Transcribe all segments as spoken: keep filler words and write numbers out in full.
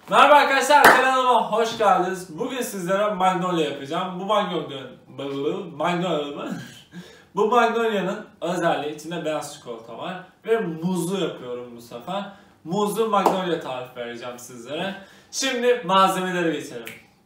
Merhaba arkadaşlar, kanalıma hoş geldiniz. Bugün sizlere magnolia yapacağım. Bu magnolia magnolia bu magnolia'nın özelliği içinde beyaz çikolata var ve muzlu yapıyorum bu sefer. Muzlu magnolia tarifi vereceğim sizlere. Şimdi malzemelere geçelim.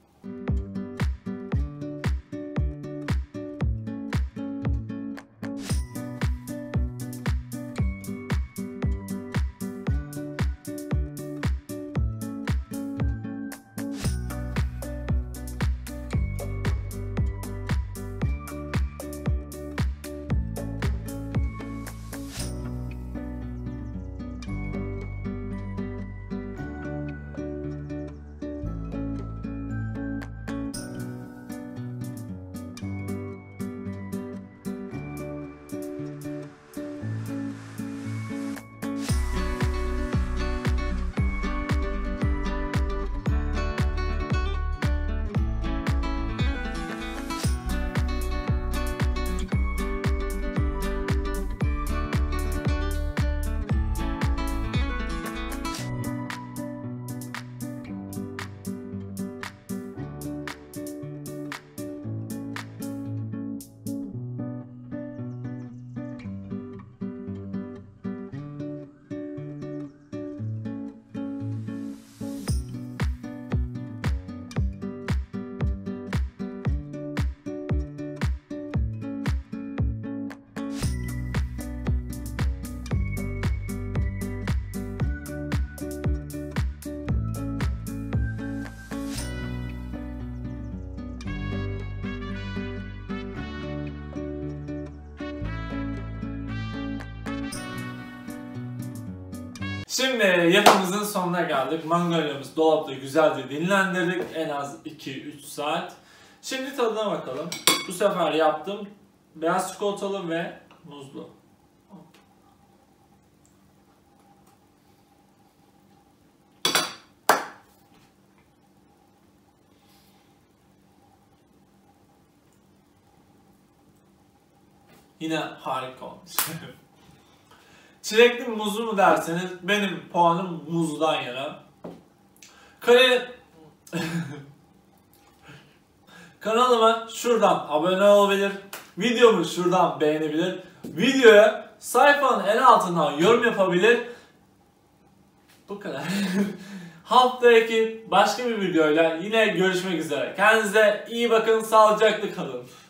Şimdi yapımızın sonuna geldik. Magnolia'mızı dolapta güzelce dinlendirdik. En az iki üç saat. Şimdi tadına bakalım. Bu sefer yaptım. Beyaz çikolatalı ve muzlu. Yine harika olmuş. Çilekli muzlu mu derseniz benim puanım muzdan yana. Kare... Kanalıma şuradan abone olabilir, videomu şuradan beğenebilir, videoya sayfanın en altından yorum yapabilir. Bu kadar. Haftaki başka bir videoyla yine görüşmek üzere. Kendinize iyi bakın, sağlıcakla kalın.